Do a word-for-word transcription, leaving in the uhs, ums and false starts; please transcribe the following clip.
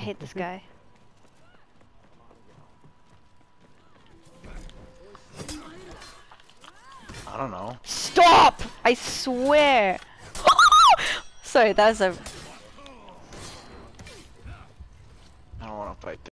hate this guy. I don't know. Stop! I swear! Sorry, that was a... I don't want to fight